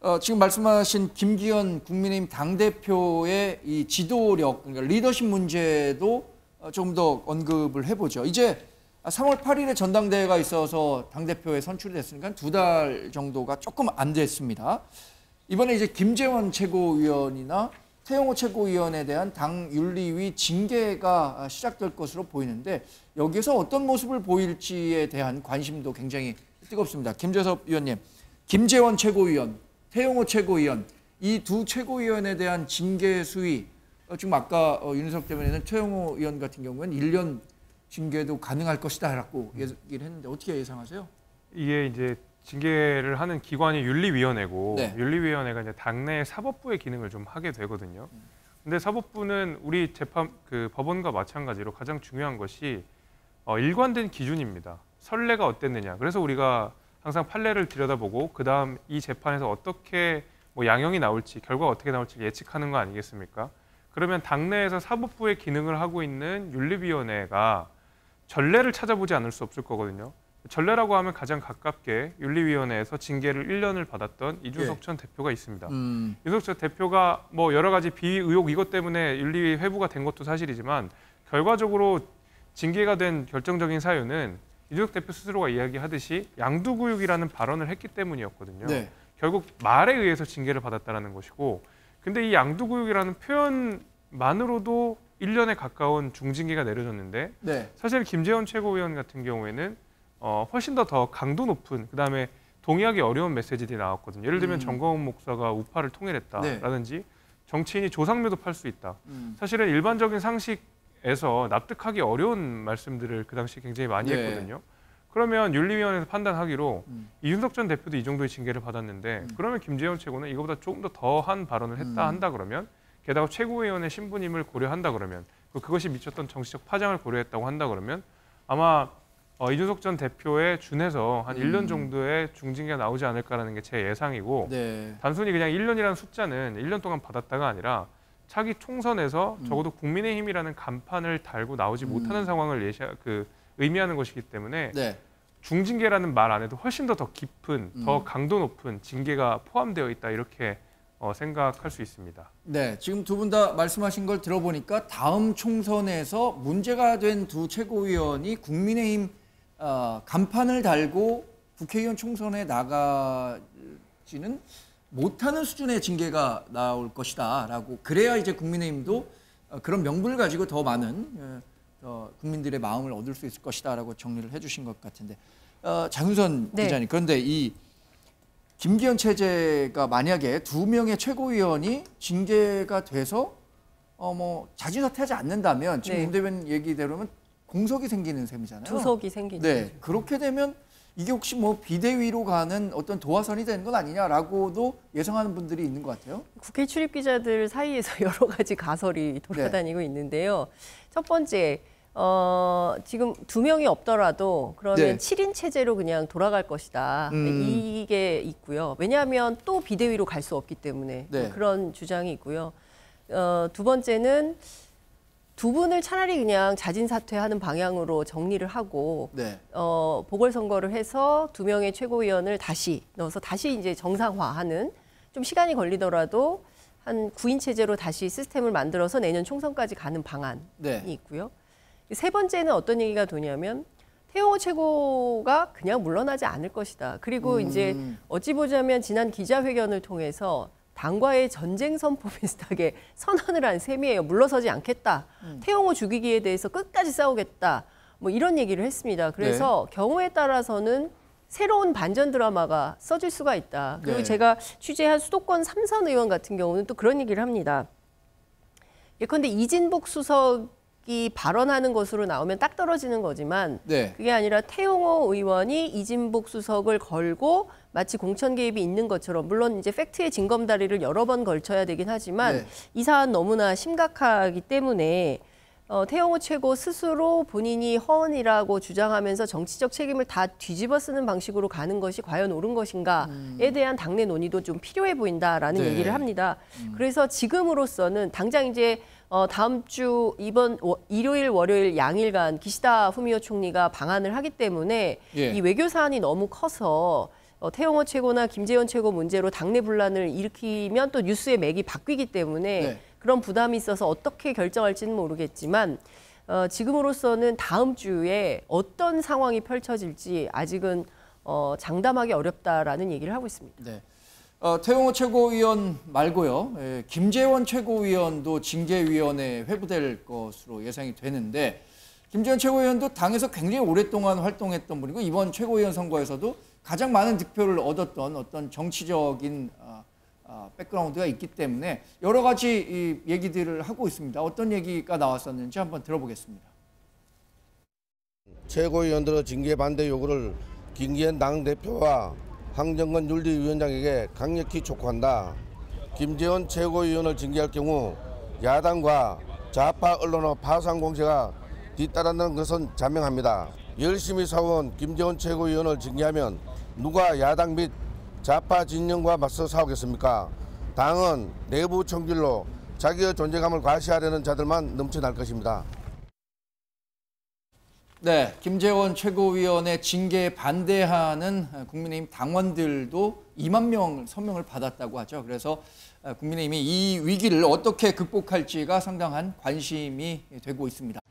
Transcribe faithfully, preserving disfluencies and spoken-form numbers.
어, 지금 말씀하신 김기현 국민의힘 당대표의 이 지도력, 그러니까 리더십 문제도 조금 더 언급을 해보죠. 이제 삼월 팔일에 전당대회가 있어서 당대표에 선출이 됐으니까 두 달 정도가 조금 안 됐습니다. 이번에 이제 김재원 최고위원이나 태영호 최고위원에 대한 당 윤리위 징계가 시작될 것으로 보이는데 여기서 어떤 모습을 보일지에 대한 관심도 굉장히 뜨겁습니다. 김재섭 위원님, 김재원 최고위원, 태영호 최고위원, 이 두 최고위원에 대한 징계 수위, 지금 아까 윤석열 대변인은 태영호 의원 같은 경우는 일 년 징계도 가능할 것이다라고 얘기를 했는데 어떻게 예상하세요? 이게 이제 징계를 하는 기관이 윤리위원회고 네. 윤리위원회가 이제 당내 사법부의 기능을 좀 하게 되거든요. 근데 사법부는 우리 재판 그 법원과 마찬가지로 가장 중요한 것이 어, 일관된 기준입니다. 선례가 어땠느냐. 그래서 우리가 항상 판례를 들여다보고 그 다음 이 재판에서 어떻게 뭐 양형이 나올지 결과가 어떻게 나올지 예측하는 거 아니겠습니까? 그러면 당내에서 사법부의 기능을 하고 있는 윤리위원회가 전례를 찾아보지 않을 수 없을 거거든요. 전례라고 하면 가장 가깝게 윤리위원회에서 징계를 일 년을 받았던 이준석 예. 전 대표가 있습니다. 음. 이준석 전 대표가 뭐 여러 가지 비의혹 이것 때문에 윤리위 회부가 된 것도 사실이지만 결과적으로 징계가 된 결정적인 사유는 이준석 대표 스스로가 이야기하듯이 양두구육이라는 발언을 했기 때문이었거든요. 네. 결국 말에 의해서 징계를 받았다는 것이고 근데 이 양두구육이라는 표현만으로도 일 년에 가까운 중징계가 내려졌는데 네. 사실 김재원 최고위원 같은 경우에는 어, 훨씬 더 더 강도 높은 그다음에 동의하기 어려운 메시지들이 나왔거든요. 예를 들면 음. 정광훈 목사가 우파를 통일했다라든지 네. 정치인이 조상묘도 팔 수 있다. 음. 사실은 일반적인 상식에서 납득하기 어려운 말씀들을 그 당시 굉장히 많이 네. 했거든요. 그러면 윤리위원회에서 판단하기로 음. 이준석 전 대표도 이 정도의 징계를 받았는데 음. 그러면 김재원 최고는 이거보다 조금 더 더한 발언을 했다 음. 한다 그러면 게다가 최고위원의 신분임을 고려한다 그러면 그것이 미쳤던 정치적 파장을 고려했다고 한다 그러면 아마 어, 이준석 전 대표에 준해서 한 음. 일 년 정도의 중징계가 나오지 않을까라는 게 제 예상이고 네. 단순히 그냥 일 년이라는 숫자는 일 년 동안 받았다가 아니라 차기 총선에서 음. 적어도 국민의힘이라는 간판을 달고 나오지 음. 못하는 상황을 예시, 그, 의미하는 것이기 때문에 네. 중징계라는 말 안에도 훨씬 더 더 깊은, 음. 더 강도 높은 징계가 포함되어 있다 이렇게 어, 생각할 수 있습니다. 네, 지금 두 분 다 말씀하신 걸 들어보니까 다음 총선에서 문제가 된 두 최고위원이 국민의힘 어, 간판을 달고 국회의원 총선에 나가지는 못하는 수준의 징계가 나올 것이다라고 그래야 이제 국민의힘도 어, 그런 명분을 가지고 더 많은 어, 국민들의 마음을 얻을 수 있을 것이다라고 정리를 해주신 것 같은데 어, 장윤선 네. 기자님 그런데 이 김기현 체제가 만약에 두 명의 최고위원이 징계가 돼서 어, 뭐 자진사퇴하지 않는다면 지금 네. 문 대변인 얘기대로면 공석이 생기는 셈이잖아요. 두석이 생기는 네, 거죠. 그렇게 되면 이게 혹시 뭐 비대위로 가는 어떤 도화선이 되는 건 아니냐라고도 예상하는 분들이 있는 것 같아요. 국회 출입 기자들 사이에서 여러 가지 가설이 돌아다니고 네. 있는데요. 첫 번째, 어, 지금 두 명이 없더라도 그러면 네. 칠 인 체제로 그냥 돌아갈 것이다. 음. 이게 있고요. 왜냐하면 또 비대위로 갈 수 없기 때문에 네. 그런 주장이 있고요. 어, 두 번째는 두 분을 차라리 그냥 자진 사퇴하는 방향으로 정리를 하고 네. 어, 보궐선거를 해서 두 명의 최고위원을 다시 넣어서 다시 이제 정상화하는 좀 시간이 걸리더라도 한 구 인 체제로 다시 시스템을 만들어서 내년 총선까지 가는 방안이 네. 있고요. 세 번째는 어떤 얘기가 도냐면 태영호 최고가 그냥 물러나지 않을 것이다. 그리고 음. 이제 어찌 보자면 지난 기자회견을 통해서 당과의 전쟁 선포 비슷하게 선언을 한 셈이에요. 물러서지 않겠다. 음. 태영호 죽이기에 대해서 끝까지 싸우겠다. 뭐 이런 얘기를 했습니다. 그래서 네. 경우에 따라서는 새로운 반전 드라마가 써질 수가 있다. 그리고 네. 제가 취재한 수도권 삼선 의원 같은 경우는 또 그런 얘기를 합니다. 예컨대 이진복 수석이 발언하는 것으로 나오면 딱 떨어지는 거지만 네. 그게 아니라 태영호 의원이 이진복 수석을 걸고 마치 공천 개입이 있는 것처럼 물론 이제 팩트의 징검다리를 여러 번 걸쳐야 되긴 하지만 네. 이 사안 너무나 심각하기 때문에 어, 태영호 최고 스스로 본인이 허언이라고 주장하면서 정치적 책임을 다 뒤집어 쓰는 방식으로 가는 것이 과연 옳은 것인가에 음. 대한 당내 논의도 좀 필요해 보인다라는 네. 얘기를 합니다. 음. 그래서 지금으로서는 당장 이제 어, 다음 주 이번 워, 일요일, 월요일 양일간 기시다 후미오 총리가 방한을 하기 때문에 예. 이 외교 사안이 너무 커서 어, 태영호 최고나 김재원 최고 문제로 당내 분란을 일으키면 또 뉴스의 맥이 바뀌기 때문에 네. 그런 부담이 있어서 어떻게 결정할지는 모르겠지만 어, 지금으로서는 다음 주에 어떤 상황이 펼쳐질지 아직은 어, 장담하기 어렵다라는 얘기를 하고 있습니다. 네. 어, 태영호 최고위원 말고요. 예, 김재원 최고위원도 징계위원회에 회부될 것으로 예상이 되는데 김재원 최고위원도 당에서 굉장히 오랫동안 활동했던 분이고 이번 최고위원 선거에서도 가장 많은 득표를 얻었던 어떤 정치적인 어, 어, 백그라운드가 있기 때문에 여러 가지 이 얘기들을 하고 있습니다. 어떤 얘기가 나왔었는지 한번 들어보겠습니다. 최고위원들의 징계 반대 요구를 김기현 당대표와 황정근 윤리위원장에게 강력히 촉구한다. 김재원 최고위원을 징계할 경우 야당과 좌파 언론의 파상 공세가 뒤따른다는 것은 자명합니다. 열심히 싸운 김재원 최고위원을 징계하면 누가 야당 및 좌파 진영과 맞서 싸우겠습니까? 당은 내부 총질로 자기의 존재감을 과시하려는 자들만 넘쳐날 것입니다. 네, 김재원 최고위원의 징계에 반대하는 국민의힘 당원들도 이만 명 서명을 받았다고 하죠. 그래서 국민의힘이 이 위기를 어떻게 극복할지가 상당한 관심이 되고 있습니다.